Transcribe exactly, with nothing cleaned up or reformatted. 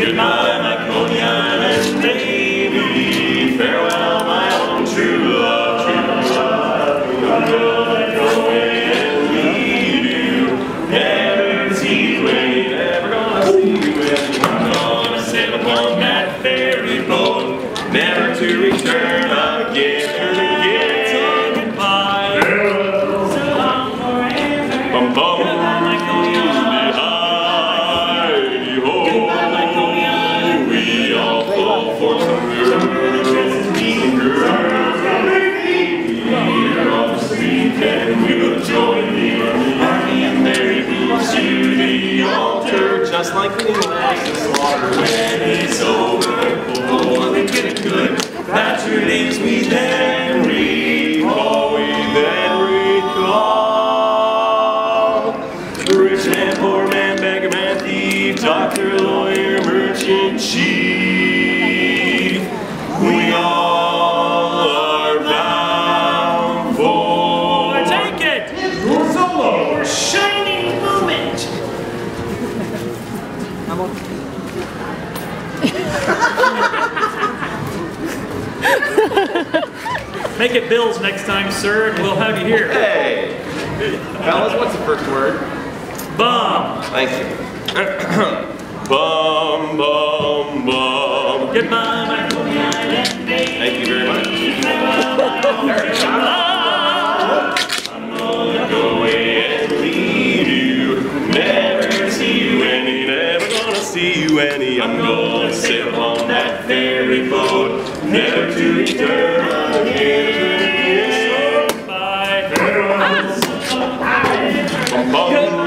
Goodbye, my Coney Island baby. Farewell, my own true love, true love. I'm gonna go away and leave you. Never see you again, never gonna see you again. I'm gonna sail upon that ferry boat, never to return again. Again, so goodbye. So long forever. Bum bum. Goodbye, my Coney Island. Goodbye, my Coney Island. We all fall for some girl who dresses mean girls. We're off the street and we'll join the army and Mary moves to the altar, just like the last slaughter when it's over. Oh, we get it good. That's your names we then recall. We then recall. Rich man, poor man, beggar man, thief, doctor, lawyer, merchant, chief. We all are bound for. Take it! Solo! Shining moment! Make it Bills next time, sir, and we'll have you here. Hey! Fellas, what's the first word? Bum! Thank you. Bum, bum, bum. Goodbye, my Coney Island baby. Thank you very much. I'm gonna go away and leave you. Never see you any, never gonna see you any. I'm gonna sail on that ferry boat, never to return again. Bye. Bum, bum.